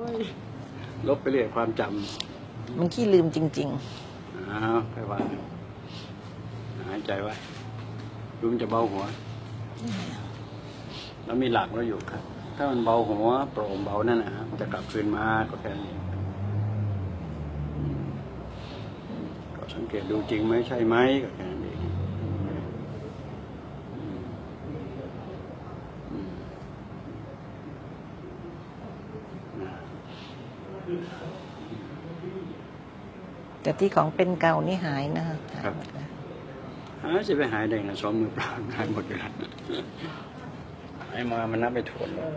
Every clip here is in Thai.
ลบไปเรื่อยความจำมันขี้ลืมจริงๆไปวางหายใจไว้ดูมันจะเบาหัวแล้วมีหลักเราอยู่ครับถ้ามันเบาหัวโปร่งเบานั่นนะมันจะกลับคืนมาก็แค่นี้ก็สังเกตดูจริงไหมใช่ไหมก็แค่นั้นเองแต่ที่ของเป็นเก่านี่หายนะฮะจะไปหายได้ไงซ้อมมือเปล่าหายหมดเลยไอ้มามันนับไปถวนแล้ว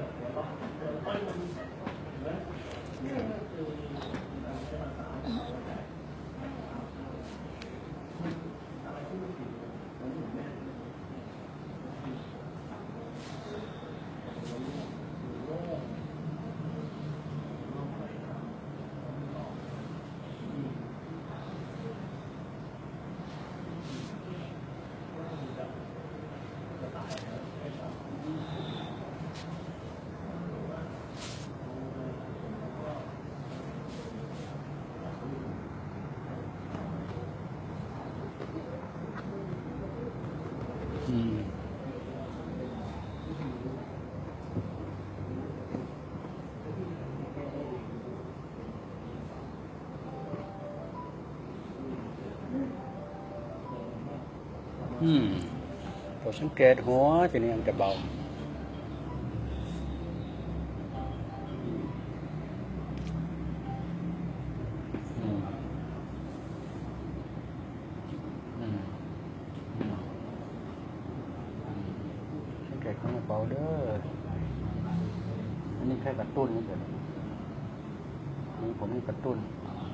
พอสังเกตหัวทีนี้มันจะเบาสังเกตเขาเบาเด้ออันนี้แค่กระตุ้นนี่เฉยนี่ผมนี่กระตุ้น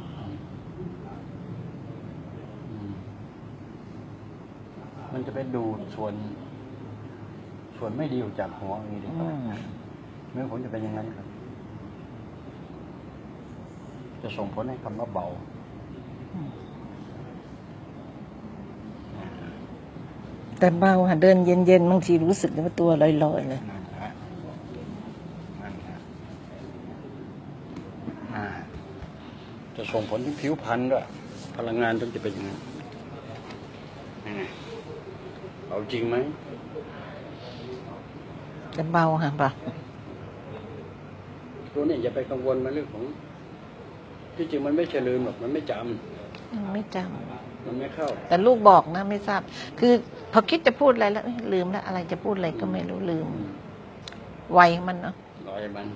มันจะไปดูดส่วนไม่ดีออกจากหัวอย่างนี้ดีกว่าเมื่อผลจะเป็นยังไงครับจะส่งผลให้คำว่าเบาแต่เบาค่ะเดินเย็นๆบางทีรู้สึกว่าตัวลอยๆเลยจะส่งผลที่ผิวพรรณด้วยพลังงานต้องจะเป็นยังไงเบาจริงไหมจะเบาค่ะเบาตัวนี้อย่าไปกังวลมาเรื่องของที่จริงมันไม่เฉลิมหรอกมันไม่จำมันไม่เข้าแต่ลูกบอกนะไม่ทราบคือพอคิดจะพูดอะไรแล้วลืมแล้วอะไรจะพูดอะไรก็ไม่รู้ลืมไวมันเนาะลอยมัน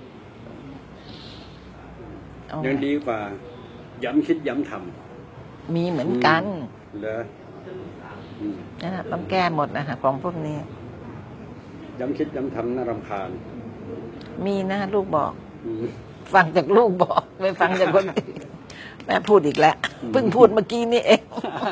ยังดีกว่าย้ำคิดย้ำทำมีเหมือนกันเลยนะต้องแก้หมดนะคะของพวกนี้ย้ำคิดย้ำทำน่ารำคาญมีนะลูกบอกฟังจากลูกบอกไม่ฟังจากคนอื่นแม่พูดอีกแล้วเพิ่งพูดเมื่อกี้นี่เอง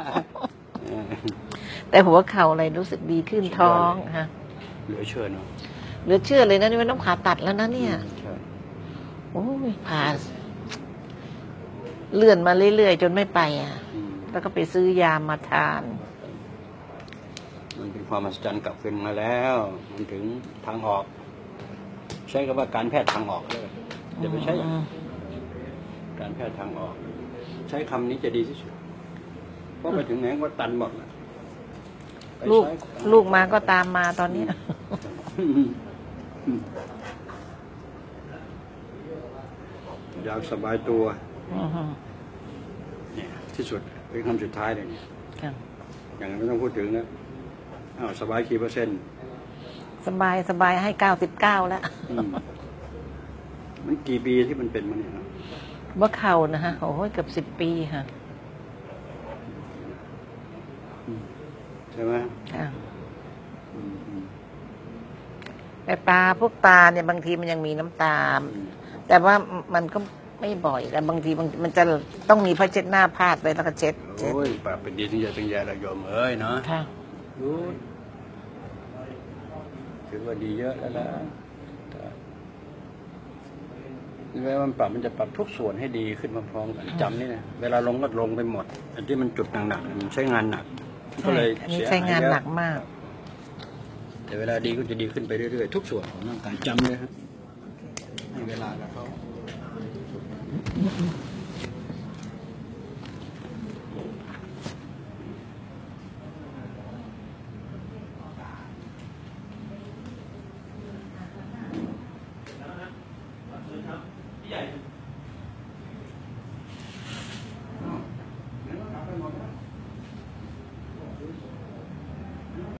แต่หัวเข่าอะไรรู้สึกดีขึ้นท้องฮะเหลือเชื่อเนาะเหลือเชื่อเลยนะนี่ไม่ต้องผ่าตัดแล้วนะเนี่ยโอ้ยผ่าเลื่อนมาเรื่อยๆจนไม่ไปแล้วก็ไปซื้อยามาทานมันเป็นความมหัศจรรย์กลับคืนมาแล้วมันถึงทางออกใช้คำว่าการแพทย์ทางออกเลยอย่าไปใช้การแพทย์ทางออกใช้คำนี้จะดีที่สุดเพราะไปถึงไหนก็ตันหมดลูกมาก็ตามมาตอนนี้อยากสบายตัวเนี่ยที่สุดเป็นคำสุดท้ายเลยเนี่ยอย่างนั้นไม่ต้องพูดถึงนะสบายกี่เปอร์เซ็นต์สบายให้99แล้วมันกี่ปีที่มันเป็นมาเนี่ยว่าเข่านะฮะโอ้ยเกือบ10 ปีค่ะใช่ไหมแต่พวกตาเนี่ยบางทีมันยังมีน้ำตาแต่ว่ามันก็ไม่บ่อยแต่บางทีมันจะต้องมีผ้าเช็ดหน้าพาดไปแล้วก็เช็ดโอ้ยปากเป็นดีถึงจะเป็นยาละยมเอ้ยเนาะค่ะถือว่าดีเยอะแล้วนะเวลามันปรับมันจะปรับทุกส่วนให้ดีขึ้นพร้อมๆกันจำนี่นะเวลาลงก็ลงไปหมดอันที่มันจุดหนักๆมันใช้งานหนักก็เลยใช้งานหนักมากแต่เวลาดีก็จะดีขึ้นไปเรื่อยๆทุกส่วนของร่างกายจำเลยครับให้เวลากับเขาอืม